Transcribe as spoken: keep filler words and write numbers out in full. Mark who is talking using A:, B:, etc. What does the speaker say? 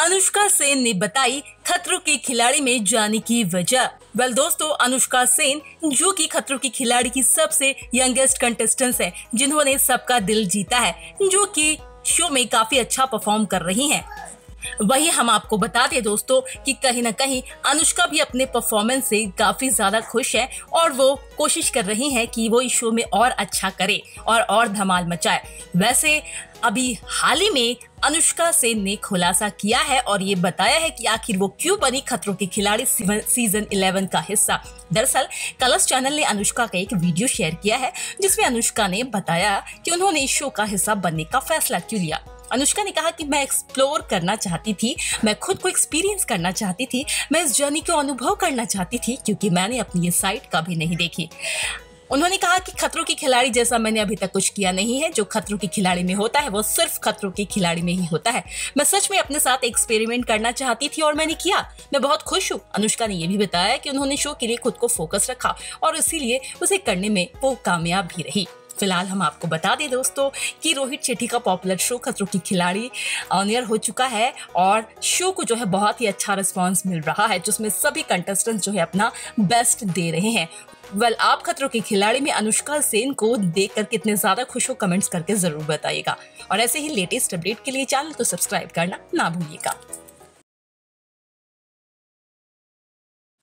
A: अनुष्का सेन ने बताई खतरों के खिलाड़ी में जाने की वजह। वेल दोस्तों, अनुष्का सेन जो कि खतरों की खिलाड़ी की सबसे यंगेस्ट कंटेस्टेंट है, जिन्होंने सबका दिल जीता है, जो कि शो में काफी अच्छा परफॉर्म कर रही हैं। वही हम आपको बता दें दोस्तों कि कहीं ना कहीं अनुष्का भी अपने परफॉर्मेंस से काफी ज्यादा खुश है और वो कोशिश कर रही हैं कि वो इस शो में और अच्छा करे और और धमाल मचाए। वैसे अभी हाल ही में अनुष्का सेन ने खुलासा किया है और ये बताया है कि आखिर वो क्यों बनी खतरों के खिलाड़ी सीजन इलेवन का हिस्सा। दरअसल कलर्स चैनल ने अनुष्का का एक वीडियो शेयर किया है, जिसमें अनुष्का ने बताया कि उन्होंने इस शो का हिस्सा बनने का फैसला क्यों लिया। अनुष्का ने कहा कि मैं एक्सप्लोर करना चाहती थी, मैं खुद को एक्सपीरियंस करना चाहती थी, मैं इस जर्नी को अनुभव करना चाहती थी, क्योंकि मैंने अपनी ये साइड कभी नहीं देखी। उन्होंने कहा कि खतरों की खिलाड़ी जैसा मैंने अभी तक कुछ किया नहीं है। जो खतरों की खिलाड़ी में होता है वो सिर्फ खतरों की खिलाड़ी में ही होता है। मैं सच में अपने साथ एक्सपेरिमेंट करना चाहती थी और मैंने किया। मैं बहुत खुश हूँ। अनुष्का ने यह भी बताया कि उन्होंने शो के लिए खुद को फोकस रखा और इसीलिए उसे करने में वो कामयाब भी रही। फिलहाल हम आपको बता दें दोस्तों कि रोहित शेट्टी का पॉपुलर शो खतरों की खिलाड़ी ऑन एयर हो चुका है और शो को जो है बहुत ही अच्छा रिस्पांस मिल रहा है, जिसमें सभी कंटेस्टेंट्स जो है अपना बेस्ट दे रहे हैं। वेल well, आप खतरों की खिलाड़ी में अनुष्का सेन को देखकर कितने ज्यादा खुश हो, कमेंट्स करके जरूर बताइएगा और ऐसे ही लेटेस्ट अपडेट के लिए चैनल को सब्सक्राइब करना ना भूलिएगा।